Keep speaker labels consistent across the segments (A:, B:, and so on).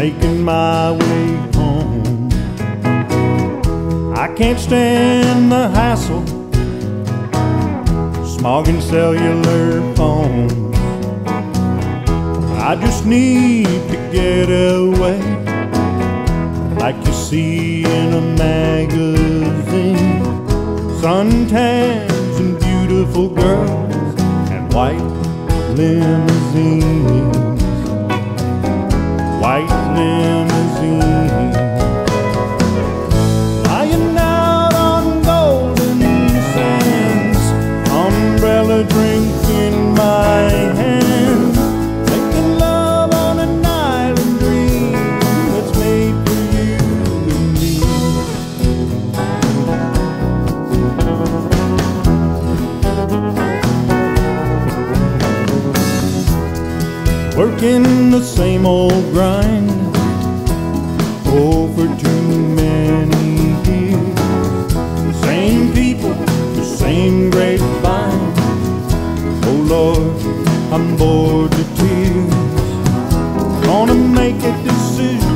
A: making my way home. I can't stand the hassle, smog and cellular phones. I just need to get away, like you see in a magazine. Suntans and beautiful girls and white limousines. White limousines. Lying out on golden sands, umbrella drink in my hand, making love on an island dream that's made for you and me. Working the same old grind, oh, for too many years. The same people, the same grapevine. Oh Lord, I'm bored to tears. Gonna make a decision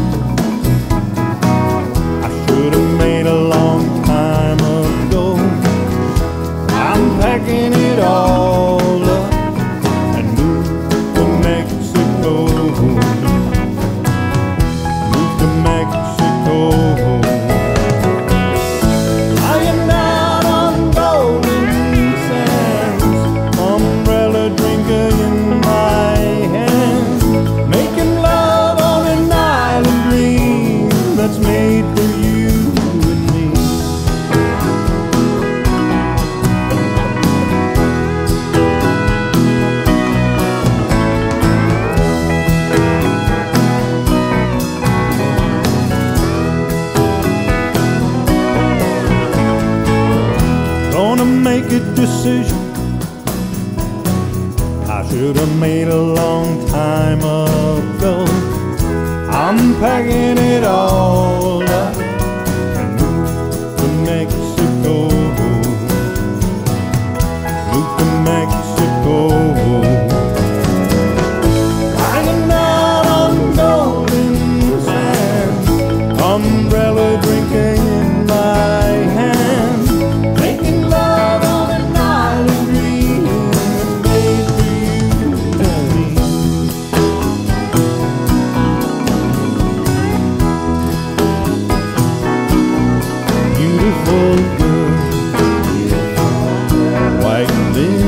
A: I should have made a long time ago. I'm packing it all up and move to Mexico. Move to Mexico. Lying out on golden sands, umbrella drinker in my hand, making love on an island dream that's made for you and me. Gonna make a decision I should have made a long time ago. I'm packing it all up and move to Mexico. Move to Mexico. Lying out on golden sands, umbrella drinking in my hand, making love on an island dream made for you and me. Beautiful girl, white linen.